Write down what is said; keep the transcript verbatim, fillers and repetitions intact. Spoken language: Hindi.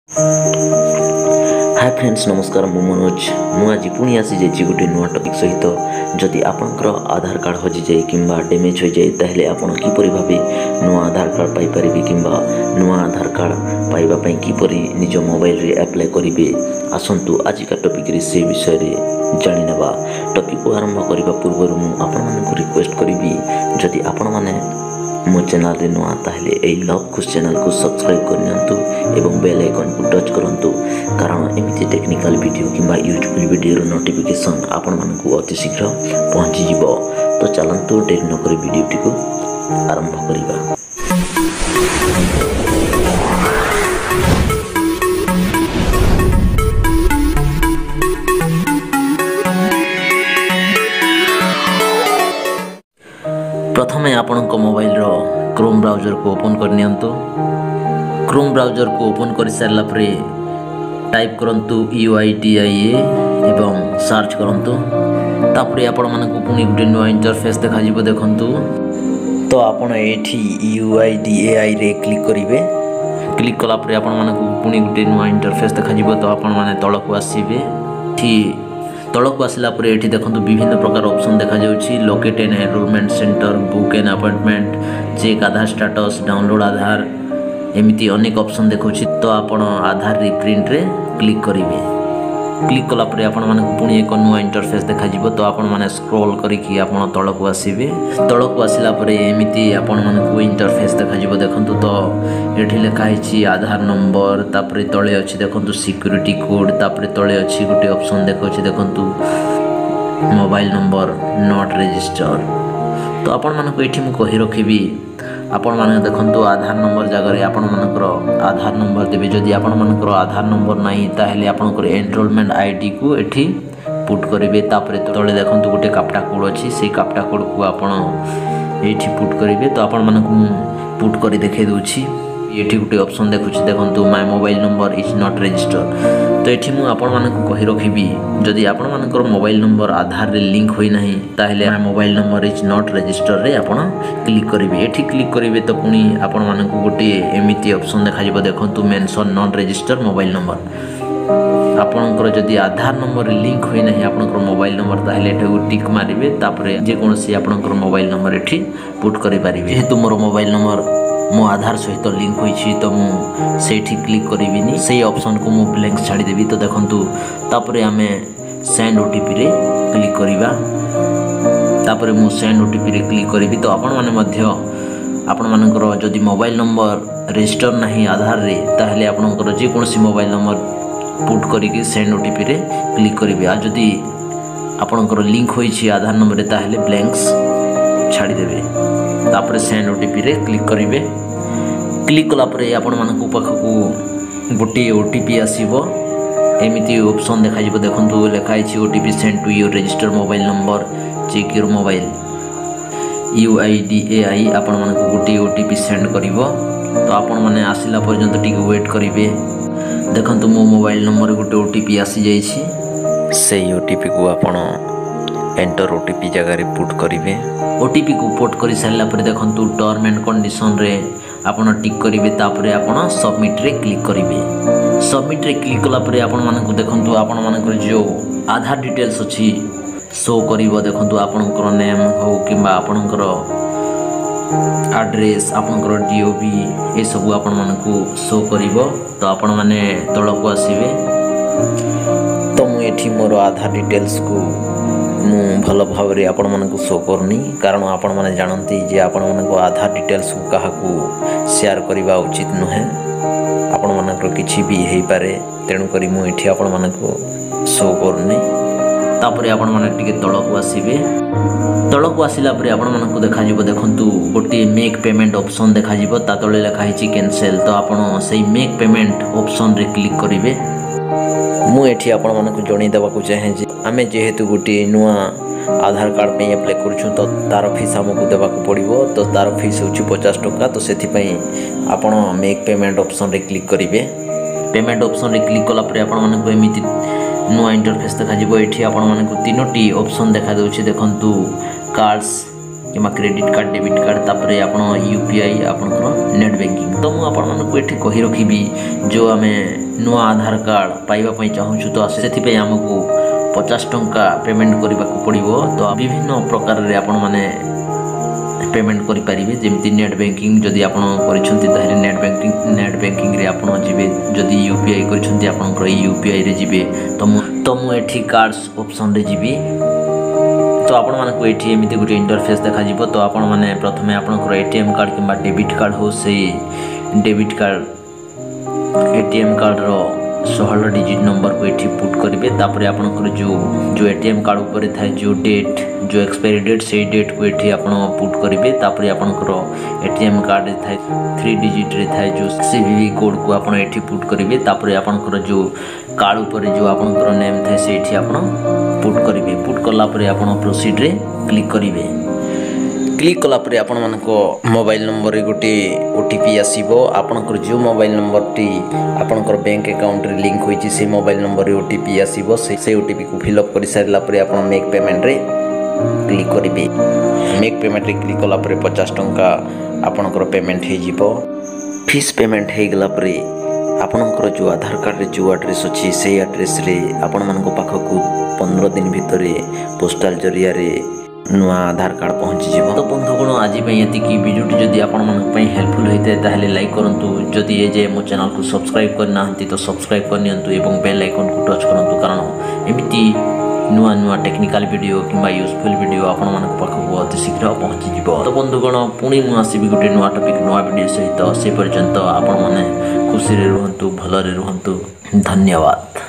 हाय फ्रेंड्स नमस्कार मु मनोज मु आज पुणी आसी जाइए गोटे नुआ टॉपिक सहित जदि आपंकर आधार कार्ड हजि जाए किंबा डैमेज हो जाए ताहले आपण किपरि भाबे नुआ आधार कार्ड पाई परिबे किंबा नुआ आधार कार्ड पाइबा पई किपरि निज मोबाइल रे अप्लाई करिवे आसंतु आज का टॉपिक रे से विषय रे जानि नेबा। टॉपिक को आरंभ करबा पूर्व मु आपण मानकु रिक्वेस्ट करिबी जदि आपण माने मो चैनल रे नुआ ताहले ए लव खुश चैनल को सब्सक्राइब करनियंतु एवं बेल आइकन को टच करंतु कारण एमिति टेक्निकल वीडियो किंबा यूट्यूब वीडियो रो नोटिफिकेशन आपण मानकु अति शीघ्र पहुंची जिवो। तो चलंतु डेरी न करी वीडियो टी को आरंभ करिबा। प्रथमे आपणक मोबाइल रो क्रोम ब्राउजर को ओपन करनियंतु। क्रोम ब्राउजर को ओपन कर सारला परे टाइप करंतु यू आई डी आई ए एवं सर्च करंतु। तापरे आपण मानकु पुनी गुटे नुआ इंटरफेस देखा जिवो देखंतु। तो आपण एठी यू आई डी ए आई रे क्लिक करिवे। क्लिक कला परे आपण मानकु पुनी गुटे नुआ इंटरफेस देखा जिवो। तो आपण माने तळकु आसीबे। ठी तळकु आसिला परे एठी देखंतु विभिन्न प्रकार ऑप्शन देखा जाउछि। Locate an enrolment centre, book an appointment, check Aadhaar status, download Aadhaar एमिति अनेक ऑप्शन देखौछि। तो आपण आधार रिप्रिंट रे क्लिक करिवे। क्लिक कला परे आपण माने पुनी एक नुआ इंटरफेस देखा जिवो। तो आपण माने स्क्रॉल करिकि आपण तळकु आसीबे। तळकु आसिला परे एमिति आपण माने इंटरफेस देखा जिवो देखंतु। तो एठी लिखा हिछि आधार नंबर, तापरे तळे अछि देखंतु सिक्युरिटी कोड, तापरे तळे अछि गुटे ऑप्शन देखौछि देखंतु मोबाइल नंबर नॉट रजिस्टर। तो आपण मानक एठी मु कहि रखिबी आपण माने देखंतु आधार नंबर जगह आपण मानकर आधार नंबर देबे। जदि आपण मानकर आधार नंबर नाही ताहेले आपनकर एनरोलमेंट आईडी को एठी पुट करिवे। तापरे तळे देखंतु गुटे कापटा कोड अछि, सेही कापटा कोड को आपण एठी पुट करिवे। तो आपण मानक पुट करि देखे दोछि। एठी गुटे ऑप्शन देखुछि देखंतु my mobile number is not register. तो एठी मु आपण मानक कहि रखिबी जदि आपण मानकर मोबाइल नंबर आधार रे लिंक होई नाही ताहेले my mobile number is not register रे आपण क्लिक करिवे। एठी क्लिक करिवे तो पुनी आपण मानक गुटे एमिति ऑप्शन देखा जिवो देखंतु mention not register mobile number. आपणकर जदि आधार नंबर लिंक होई नाही आपणकर मोबाइल नंबर ताहेले एठा टिक मारिवे। तापरे जे कोनसी आपणकर मोबाइल नंबर एठी पुट करि पारिबे। जेहेतु मोर मोबाइल नंबर मो आधार सहित लिंक होइछि तो मु सेठी क्लिक करिविनी, सेही ऑप्शन को मु ब्लैंक छाडी देबी। तो देखंतु तापरे हमें सेंड ओटीपी रे क्लिक करिवा। तापरे मु सेंड ओटीपी रे क्लिक करिवि। तो आपण माने मध्य आपण मानकर जदि मोबाइल नंबर रजिस्टर नाही आधार रे ताहेले आपणकर जे कोनसी मोबाइल नंबर पुट करिकि सेंड ओटीपी रे क्लिक करिवे। आ जदि आपणकर लिंक होइछि आधार नंबर रे ताहेले ब्लैंक्स छाडी देबे। तापरे सेंड ओटीपी रे क्लिक करिवे। क्लिक कला परे आपण मानकु पाखकु गोटे ओटीपी आसीबो। एमिति ऑप्शन देखा जिवो देखंतु लेखा हिछि OTP send to your register mobile number, check your mobile U I D A I आपण मानकु गोटे ओटीपी सेंड करिवो। तो आपण माने आसिला पर्यंत टिके वेट करिवे। देखंतु मो मोबाइल नंबर गोटे ओटीपी आसी जाइछि। सेही ओटीपी को आपण एंटर ओटीपी जगह रे पुट करिवे। ओटीपी को पुट करि सारला परे देखंतु टर्म एंड कंडीशन रे आपण टिक करिवे। तापरे आपण सबमिट रे क्लिक करिवे। सबमिट रे क्लिक कला परे आपण मानकु देखंतु आपण मानकर जो आधार डिटेल्स अछि शो करिवो। देखंतु आपणकर नेम हो किंबा आपणकर एड्रेस, आपणकर डीओबी ए सब आपण मानकु शो करिवो। तो आपण माने तळकु आसीबे। तो मु एठी मोर आधार डिटेल्स को मु भल भाव रे आपण मानकु शो करनी, कारण आपण माने जानंती जे आपण मानकु आधार डिटेल्स को काहाकू शेयर करिबा उचित नहे। आपण मानकर किछि भी हेई पारे, तेणु करी मु एठी आपण मानकु शो करनी। तापरे आपण माने टिके तळकु आसीबे। तळकु आसिला परे आपण मानकु देखा जिवो देखंतु गोटे मेक पेमेंट ऑप्शन देखा जिवो। ता तळे लेखा हिछि कैंसिल। तो आपण सेही मेक पेमेंट ऑप्शन रे क्लिक करिवे। मु एठी आपण मानकु जणी देबाकू चाहे जे आमे जेहेतु गोटे नुआ आधार कार्ड पे अप्लाई करूछु तो तार फीस हमकु देबाकू पड़िबो। तो तार फीस होछि पचास टका। तो सेथि पई आपण मेक पेमेंट ऑप्शन रे क्लिक करिवे। पेमेंट ऑप्शन रे क्लिक कला परे आपण मानकु एमिति नुआ इंटरफेस देखा जिवो। एठी आपण मानकु तीनोटी ऑप्शन देखा दोछि देखंतु कार्ड्स किमा क्रेडिट कार्ड, डेबिट कार्ड, तापरे आपण यूपीआई आपनकर नेट बैंकिंग। तो मु आपण मानकु एठी कहि रखिबी जो आमे नुआ आधार कार्ड पाइबा चाहूँ तो से आमको पचास टंका पेमेंट करने को पड़ो। तो विभिन्न प्रकार रे आपण माने पेमेंट करेंगे जमी नेट बैंकिंग जदि आप नेट बैंकिंग नेट बैंकिंग रे आप जी जदि यूपीआई कर यूपीआई रे जी तो तो मुझे कार्ड्स ऑप्शन रे जी तो आपण मानक ये एमती गोटे इंटरफेस देखा। तो आपण मैंने प्रथम आपंकर एटीएम कार्ड कि डेबिट कार्ड हो से डेबिट कार्ड एटीएम कार्ड रो षोहल डिजिट नंबर को ये पुट करेंगे। तापर आपंकर जो जो एटीएम कार्ड ऊपर थाए जो डेट जो एक्सपायरी डेट से डेट को ये आप पुट करेंगे। तापर आपंकर एटीएम कार्ड थाए थ्री डिजिट रे थाए जो सीवीवी कोड को आप पुट करेंगे। तापर आपंकर जो कार्ड ऊपर जो आपंकर नेम थाए से आप पुट करेंगे। पुट कलापर आप प्रोसीड रे क्लिक करेंगे। क्लिक कलापर आपण मानक मोबाइल नंबर गोटे ओटीपी आसीबो। आपनकर जो मोबाइल नंबर टी आपनकर बैंक अकाउंट रे लिंक होईची से मोबाइल नंबर रे ओटीपी आसीबो। से से ओटीपी को फिल अप कर सारला परे आपण मेक पेमेंट रे क्लिक करिवे। मेक पेमेंट रे क्लिक कलापर पचास टंका आपनकर पेमेंट हे जिवो। फीस पेमेंट हे गला परे आपनकर जो आधार कार्ड रे जो एड्रेस अछि से एड्रेस रे आपण मानको पाखकू पंद्रह दिन भितर पोस्टाल जरिया रे नुआ आधार कार्ड पहुँची जीव। तो बंधुगण आज ये वीडियो जदि आपण हेल्पफुल होता है ताहले लाइक करूँ। जदि ये जे मो चैनल को सब्सक्राइब करना तो सब्सक्राइब करनी और बेल आइकन को टच करूँ कारण एमती नुआ नुआ टेक्निकल वीडियो कि यूजफुल वीडियो आपण मानक पाखक अति शीघ्र पहुँची जीव। तो बंधुगण पुणी मु आसबि गोटे नुआ टॉपिक नुआ वीडियो सहित से पर्यंत आपण माने खुशी रे रुहंतु भलरे रुहंतु। धन्यवाद।